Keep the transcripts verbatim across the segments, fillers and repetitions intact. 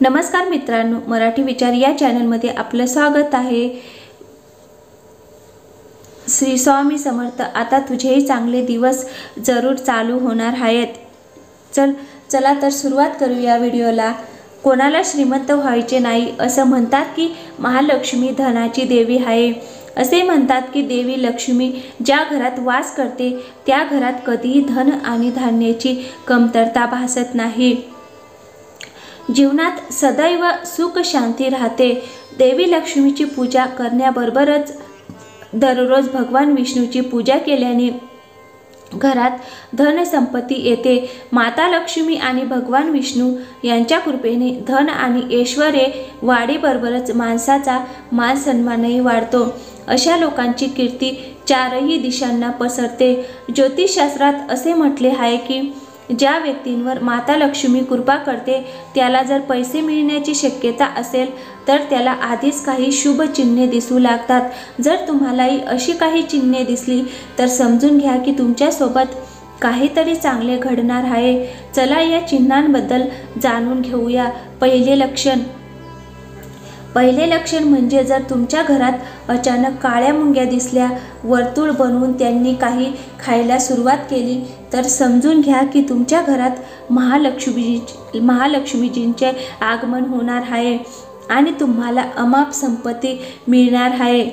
नमस्कार मित्रांनो, मराठी विचार या चॅनलमध्ये आपलं स्वागत आहे। श्री स्वामी समर्थ। आता तुझेही चांगले दिवस जरूर चालू होणार आहेत। चल चला तर सुरुवात करूया व्हिडिओला। कोणाला श्रीमंत व्हायचे नाही असं म्हणतात की महालक्ष्मी धनाची देवी आहे। असे म्हणतात की देवी लक्ष्मी ज्या घरात वास करते त्या घरात कधीही धन आणि धान्याची कमतरता भासत नाही। जीवनात सदैव सुख शांती राहते। देवी लक्ष्मीची पूजा करण्याबरोबरच दररोज भगवान विष्णूची पूजा केल्याने घरात धन संपत्ती येते। माता लक्ष्मी आणि भगवान विष्णू यांच्या कृपेने धन आणि ऐश्वर्य वाढीबरोबरच माणसाचा मान सन्मानही वाढतो। अशा लोकांची कीर्ती चारही दिशांना पसरते। ज्योतिषशास्त्रात असे म्हटले आहे की ज्या व्यक्तींवर माता लक्ष्मी कृपा करते त्याला जर पैसे मिळण्याची शक्यता असेल तर त्याला आधीच काही शुभ चिन्हे दिसू लागतात। जर तुम्हालाही अशी काही चिन्हे दिसली तर समजून घ्या की तुमच्यासोबत काहीतरी चांगले घडणार आहे। चला या चिन्हांबद्दल जाणून घेऊया। पहिले लक्षण पहिले लक्षण म्हणजे जर तुमच्या घरात अचानक काळ्या मुंग्या दिसल्या, वर्तुळ बनवून त्यांनी काही खायला सुरुवात केली तर समजून घ्या की तुमच्या घरात महालक्ष्मी महालक्ष्मीजींचे आगमन होणार आहे आणि तुम्हाला अमाप संपत्ती मिळणार आहे।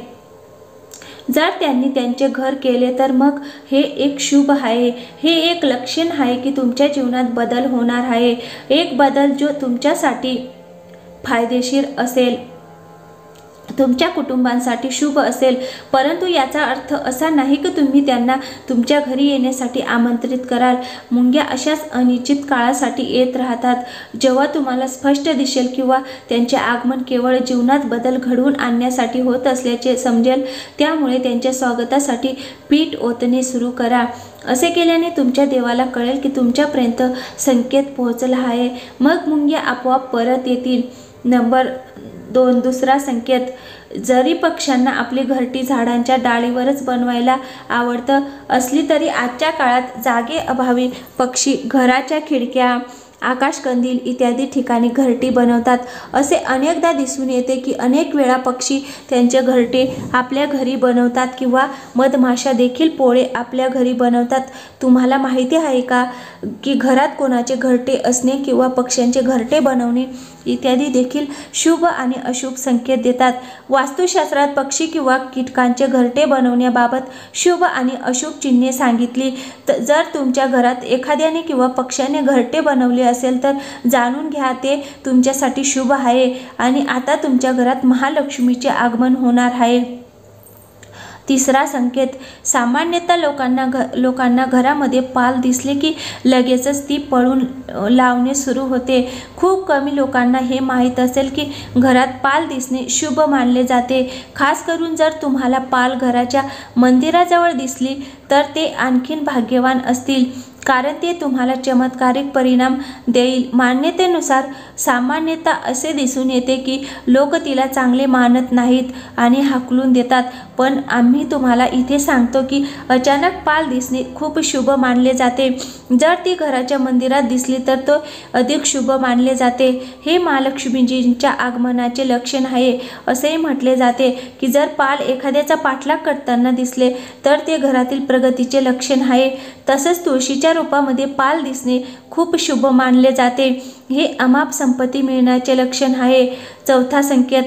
जर त्यांनी त्यांचे घर केले तर मग हे एक शुभ आहे। हे एक लक्षण आहे की तुमच्या जीवनात बदल होणार आहे। एक बदल जो तुमच्यासाठी फायदेशीर असेल, तुमच्या कुटुंबांसाठी शुभ असेल। परंतु याचा अर्थ असा नाही की तुम्ही त्यांना तुमच्या घरी येण्यासाठी आमंत्रित कराल। मुंग्या अशाच अनिश्चित काळासाठी येत राहतात जेव्हा तुम्हाला स्पष्ट दिसेल किंवा त्यांचे आगमन केवळ जीवनात बदल घडवून आणण्यासाठी होत असल्याचे समजेल। त्यामुळे त्यांच्या स्वागतासाठी पीठ ओतणे सुरू करा। असे केल्याने तुमच्या देवाला कळेल की तुमच्यापर्यंत संकेत पोहोचला आहे। मग मुंग्या आपोआप परत येतील। नंबर दोन दुसरा संकेत, जरी पक्ष्यांना आपली घरटी झाडांच्या डाळीवरच बनवायला आवडत असली तरी आजच्या काळात जागेअभावी पक्षी घराच्या खिडक्या, आकाशकंदील इत्यादी ठिकाणी घरटी बनवतात। असे अनेकदा दिसून येते की अनेक वेळा पक्षी त्यांचे घरटे आपल्या घरी बनवतात किंवा मधमाशा देखील पोळे आपल्या घरी बनवतात। तुम्हाला माहिती आहे का की घरात कोणाचे घरटे असणे किंवा पक्ष्यांचे घरटे बनवणे इत्यादी देखील शुभ आणि अशुभ संकेत देतात। वास्तुशास्त्रात पक्षी किंवा कीटकांचे घरटे बनवण्याबाबत शुभ आणि अशुभ चिन्हे सांगितली। जर तुमच्या घरात एखाद्याने किंवा पक्ष्याने घरटे बनवले असेल तर जाणून घ्या ते तुमच्यासाठी शुभ आहे आणि आता तुमच्या घरात महालक्ष्मीचे आगमन होणार आहे। तिसरा संकेत, सामान्यतः लोकांना घ लोकांना घरामध्ये पाल दिसले की लगेचच ती पळून लावणे सुरू होते। खूप कमी लोकांना हे माहीत असेल की घरात पाल दिसणे शुभ मानले जाते। खास करून जर तुम्हाला पाल घराच्या मंदिराजवळ दिसली तर ते आणखीन भाग्यवान असतील, कारण ते तुम्हाला चमत्कारिक परिणाम देईल। मान्यतेनुसार सामान्यतः असे दिसून येते की लोक तिला चांगले मानत नाहीत आणि हाकलून देतात, पण आम्ही तुम्हाला इथे सांगतो की अचानक पाल दिसणे खूप शुभ मानले जाते। जर ती घराच्या मंदिरात दिसली तर तो अधिक शुभ मानले जाते। हे महालक्ष्मीजींच्या आगमनाचे लक्षण आहे। असेही म्हटले जाते की जर पाल एखाद्याचा पाठलाग करताना दिसले तर ते घरातील प्रगतीचे लक्षण आहे। तसंच तुळशीच्या रूपामध्ये पाल दिसणे खूप शुभ मानले जाते। हे अमाप संपत्ती मिळण्याचे लक्षण आहे। चौथा संकेत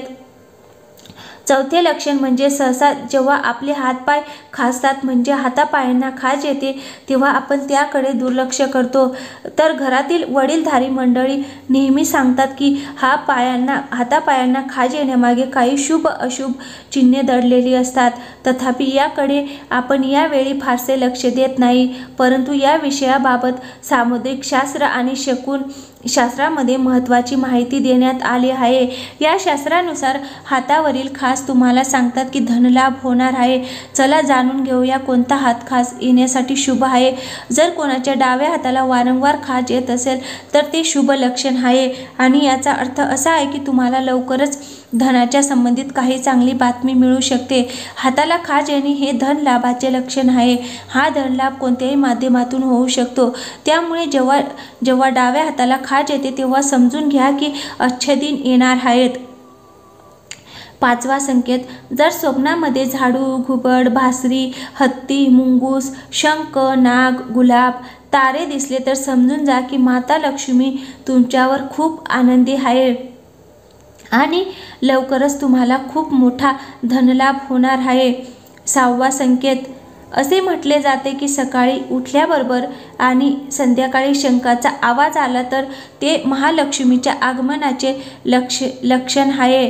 चौथे लक्षण म्हणजे सहसा जेव्हा आपले हातपाय खाजतात म्हणजे हातापायांना खाज येते तेव्हा आपण त्याकडे दुर्लक्ष करतो। तर घरातील वडीलधारी मंडळी नेहमी सांगतात की हा पायांना हातापायांना खाज येण्यामागे काही शुभ अशुभ चिन्हे दडलेली असतात। तथापि याकडे आपण यावेळी फारसे लक्ष देत नाही। परंतु या विषयाबाबत सामुद्रिक शास्त्र आणि शकुन शास्त्रामध्ये महत्त्वाची माहिती देण्यात आली आहे। या शास्त्रानुसार हातावरील खास तुम्हाला सांगतात की धनलाभ होणार आहे। चला जाणून घेऊया कोणता हात खास येण्यासाठी शुभ आहे। जर कोणाच्या डाव्या हाताला वारंवार खाज येत असेल तर ते शुभ लक्षण आहे आणि याचा अर्थ असा आहे की तुम्हाला लवकरच धनाच्या संबंधित काही चांगली बातमी मिळू शकते. हाताला खाज येणे हे धन लाभाचे लक्षण आहे. हा धन लाभ कोणत्याही माध्यमातून होऊ शकतो. त्यामुळे जेव्हा जेव्हा डाव्या हाताला खाज येते तेव्हा समजून घ्या की अच्छे दिन येणार आहेत. पाचवा संकेत, जर स्वप्नामध्ये झाडू, घुबड, भासरी, हत्ती, मुंगूस, शंख, नाग, गुलाब, तारे दिसले तर समजून जा की माता लक्ष्मी तुमच्यावर खूप आनंदी आहे आणि लवकरच तुम्हाला खूप मोठा धनलाभ होणार आहे. सहावा संकेत, असे म्हटले जाते की सकाळी उठल्याबरोबर आणि संध्याकाळी शंखाचा आवाज आला तर ते महालक्ष्मीच्या आगमनाचे लक्ष लक्षण आहे.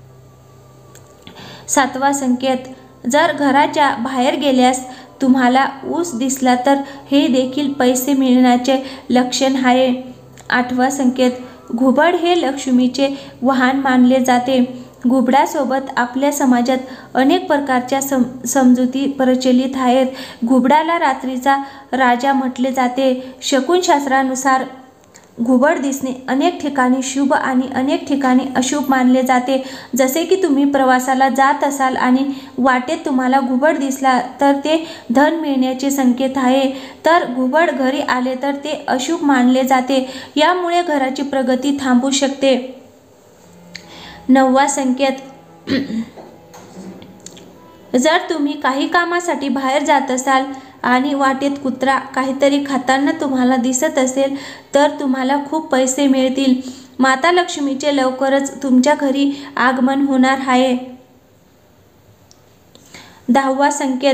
सातवा संकेत, जर घराच्या बाहेर गेल्यास तुम्हाला ऊस दिसला तर हे देखील पैसे मिळण्याचे लक्षण आहे. आठवा संकेत, घुबड हे लक्ष्मीचे वाहन मानले जाते. घुबडासोबत आपल्या समाजात अनेक प्रकारच्या सम समजुती प्रचलित आहेत. घुबडाला रात्रीचा राजा म्हटले जाते. शकुनशास्त्रानुसार घुबड दिसणे अनेक ठिकाणी शुभ आणि अनेक ठिकाणी अशुभ मानले जाते. जसे की तुम्ही प्रवासाला जात असाल आणि वाटेत तुम्हाला घुबड दिसला तर ते धन मिळण्याचे संकेत आहे, तर घुबड घरी आले तर ते अशुभ मानले जाते. यामुळे घराची प्रगती थांबू शकते. नववा संकेत, जर तुम्ही काही कामासाठी बाहेर जात असाल आणि वाटेत कुत्रा काहीतरी खाताना तुम्हाला दिसत असेल तर तुम्हाला खूप पैसे मिळतील. माता लक्ष्मीचे लवकरच तुमच्या घरी आगमन होणार आहे. दहावा संकेत,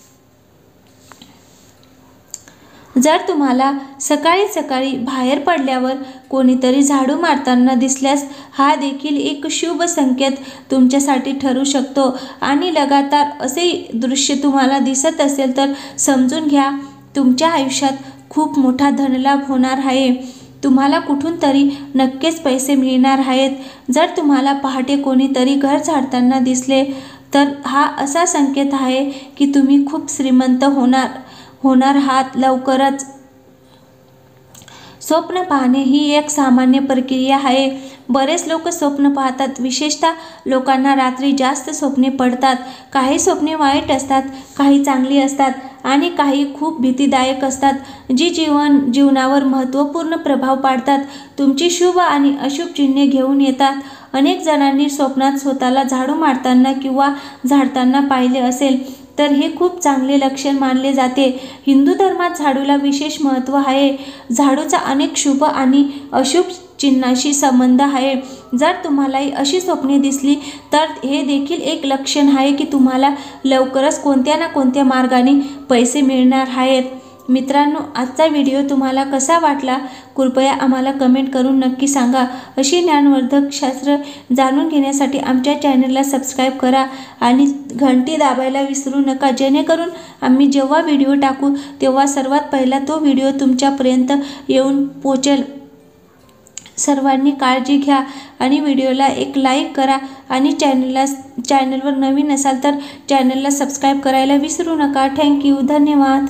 जर तुम्हाला सकाळी सकाळी बाहेर पडल्यावर कोणीतरी झाडू मारताना दिसल्यास हा देखील एक शुभ संकेत तुमच्यासाठी ठरू शकतो आणि लगातार असे दृश्य तुम्हाला दिसत असेल तर समजून घ्या तुमच्या आयुष्यात खूप मोठा धनलाभ होणार आहे. तुम्हाला कुठून तरी नक्कीच पैसे मिळणार आहेत. जर तुम्हाला पहाटे कोणीतरी घर झाडताना दिसले तर हा असा संकेत आहे की तुम्ही खूप श्रीमंत होणार होणार आहात लवकरच. स्वप्न पाहणे ही एक सामान्य प्रक्रिया आहे. बरेच लोक स्वप्न पाहतात. विशेषतः लोकांना रात्री जास्त स्वप्ने पडतात. काही स्वप्ने वाईट असतात, काही चांगली असतात आणि काही खूप भीतीदायक असतात, जी जीवन जीवनावर महत्त्वपूर्ण प्रभाव पाडतात. तुमची शुभ आणि अशुभ चिन्हे घेऊन येतात. अनेक जणांनी स्वप्नात स्वतःला झाडू मारताना किंवा झाडताना पाहिले असेल तर हे खूप चांगले लक्षण मानले जाते. हिंदू धर्मात झाडूला विशेष महत्त्व आहे. झाडूचा अनेक शुभ आणि अशुभ चिन्हाशी संबंध आहे. जर तुम्हालाही अशी स्वप्ने दिसली तर हे देखील एक लक्षण आहे की तुम्हाला लवकरच कोणत्या ना कोणत्या मार्गाने पैसे मिळणार आहेत. मित्रांनो, आजचा व्हिडिओ तुम्हाला कसा वाटला कृपया आम्हाला कमेंट करून नक्की सांगा. अशी ज्ञानवर्धक शास्त्र जाणून घेण्यासाठी आमच्या चॅनलला सबस्क्राईब करा आणि घंटी दाबायला विसरू नका, जेणेकरून आम्ही जेव्हा व्हिडिओ टाकू तेव्हा सर्वात पहिला तो व्हिडिओ तुमच्यापर्यंत येऊन पोचेल. सर्वांनी काळजी घ्या आणि व्हिडिओला एक लाईक करा आणि चॅनलला चॅनलवर नवीन असाल तर चॅनलला सबस्क्राईब करायला विसरू नका. थँक्यू. धन्यवाद.